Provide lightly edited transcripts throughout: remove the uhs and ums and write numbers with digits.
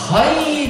はい、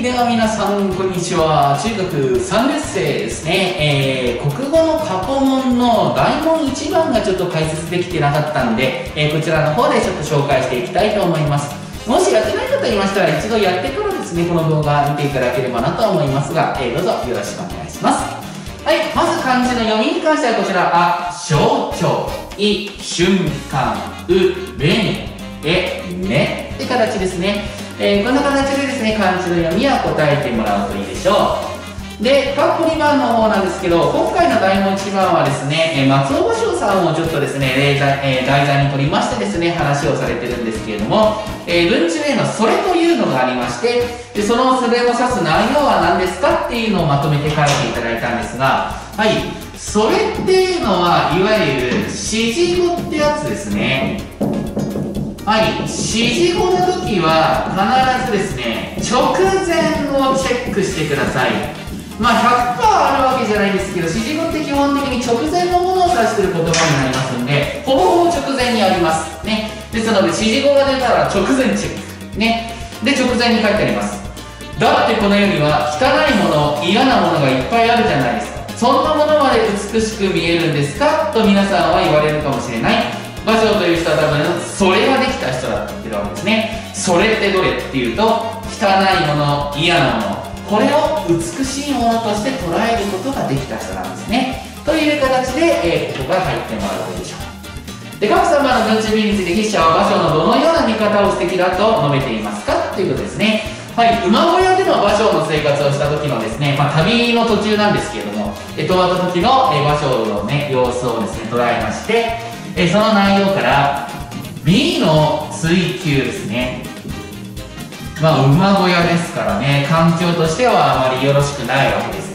では皆さんこんにちは。中学3年生ですね。国語の過去問の大問1番がちょっと解説できてなかったんで、こちらの方でちょっと紹介していきたいと思います。もしやってない方いましたら一度やってからですね、この動画見ていただければなと思いますが、どうぞよろしくお願いします。はい、まず漢字の読みに関してはこちら、象徴、い、瞬間、う、れに、ねって形ですね。こんな形でですね、漢字の読みは答えてもらうといいでしょう。で、括弧2番の方なんですけど、今回の題問1番はですね、松尾芭蕉さんをちょっとですね、題材に取りましてですね、話をされてるんですけれども、文中へのそれというのがありまして、でそのそれを指す内容は何ですかっていうのをまとめて書いていただいたんですが、はい、それっていうのは、いわゆる指示語ってやつですね。はい、指示語の時は必ずですね、直前をチェックしてください。まあ 100% あるわけじゃないんですけど、指示語って基本的に直前のものを指している言葉になりますので、ほぼほぼ直前にありますね。ですので指示語が出たら直前チェックね。で直前に書いてあります。だってこの世には汚いもの、嫌なものがいっぱいあるじゃないですか。そんなものまで美しく見えるんですかと皆さんは言われるかもしれない。芭蕉という人は多分それができた人だって言ってるわけですね。それってどれっていうと、汚いもの、嫌なもの、これを美しいものとして捉えることができた人なんですね。という形で、ここが入ってもらうといいでしょう。で、各様の文中美について筆者は芭蕉のどのような見方を素敵だと述べていますかということですね。はい、馬小屋での芭蕉の生活をした時のですね、旅の途中なんですけれども、止まった時の芭蕉のね、様子をですね、捉えまして、その内容から美の追求ですね。馬小屋ですからね、環境としてはあまりよろしくないわけです。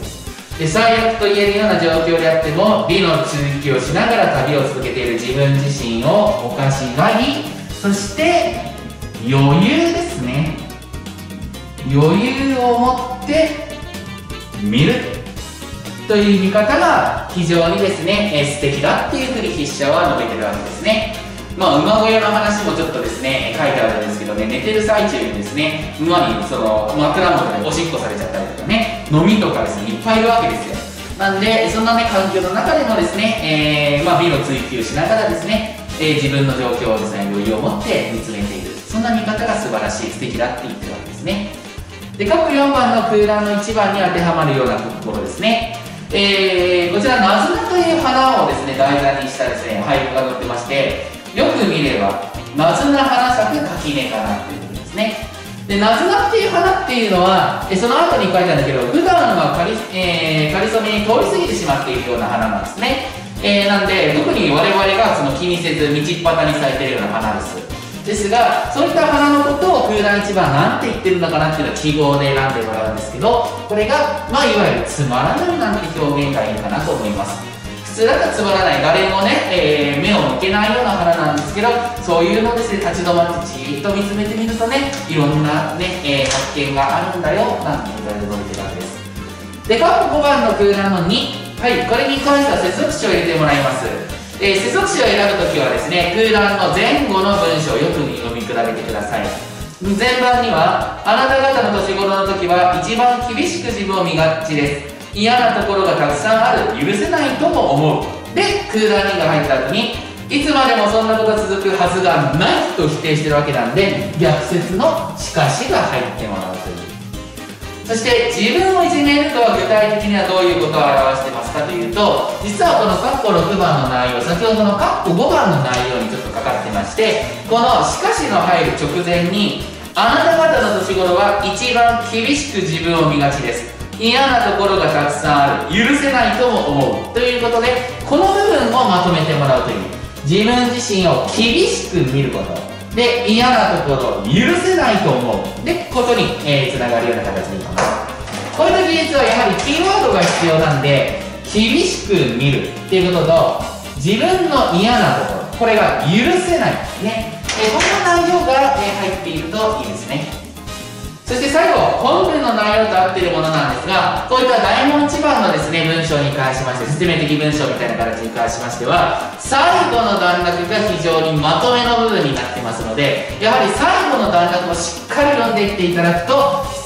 で、最悪と言えるような状況であっても美の追求をしながら旅を続けている自分自身をおかしがり、そして余裕ですね。余裕を持って見るという見方が非常にですね、素敵だっていうふうに筆者は述べてるわけですね。馬小屋の話もちょっとですね、書いてあるんですけどね、寝てる最中にですね、馬にその枕元でおしっこされちゃったりとかね、飲みとかですね、いっぱいいるわけですよ。なんで、そんなね、環境の中でもですね、美の追求しながらですね、自分の状況をですね、余裕を持って見つめている。そんな見方が素晴らしい、素敵だって言ってるわけですね。で、各4番の空欄の1番に当てはまるようなところですね。こちら、ナズナという花をですね、題材にしたですね、俳句が載ってまして、よく見れば、ナズナ花咲く垣根かなということですね。で、ナズナっていう花っていうのは、その後に書いてあるんだけど、普段はかりそめに通り過ぎてしまっているような花なんですね。なんで、特に我々がその気にせず、道っ端に咲いているような花です。ですが、そういった花のことを空欄1番なんて言ってるのかなっていうのは記号で選んでもらうんですけど、これが、いわゆるつまらないなんて表現がいいかなと思います。普通だったらつまらない、誰もね、目を向けないような花なんですけど、そういうのをですね、立ち止まってじーっと見つめてみるとね、いろんなね、発見があるんだよ、なんて言われてるわけです。で、括弧5番の空欄の2、はい、これに関しては接続詞を入れてもらいます。接続詞を選ぶときはですね、空欄の前後の文章をよく読み比べてください。前番には、あなた方の年頃の時は一番厳しく自分を見がちです。嫌なところがたくさんある、許せないとも思う。で、空欄2が入った後に、いつまでもそんなことが続くはずがないと否定してるわけなんで、逆説のしかしが入ってもらうという。そして自分をいじめるとは具体的にはどういうことを表してますかというと、実はこの括弧6番の内容、先ほどの括弧5番の内容にちょっとかかってまして、このしかしの入る直前に、あなた方の年頃は一番厳しく自分を見がちです。嫌なところがたくさんある、許せないとも思うということで、この部分をまとめてもらうという、自分自身を厳しく見ることで、嫌なところを許せないと思うでことに、つながるような形でいきます。こういった技術はやはりキーワードが必要なんで、厳しく見るっていうことと、自分の嫌なところ、これが許せないね、こんな内容が、入っているといいですね。そして最後、本文の内容と合っているものなんですが、こういった題問1番のですね、文章に関しまして、説明的文章みたいな形に関しましては、最後の段落が非常にまとめの部分になってますので、やはり最後の段落をしっかり読んでいっていただくと、筆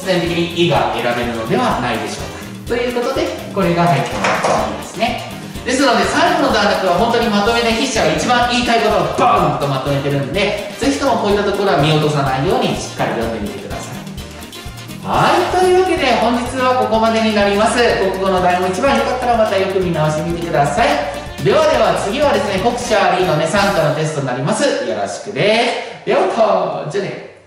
然的に「い」が選べるのではないでしょうか。ということでこれが入ってますね。ですので最後の段落は本当にまとめで筆者が一番言いたいことをドーンとまとめてるんで、ぜひともこういったところは見落とさないようにしっかり読んでみてください。はい、というわけで本日はここまでになります。国語の題も一番よかったらまたよく見直してみてください。では次はですね、国シャーリーのね、3科のテストになります。よろしくです。ではじゃあね。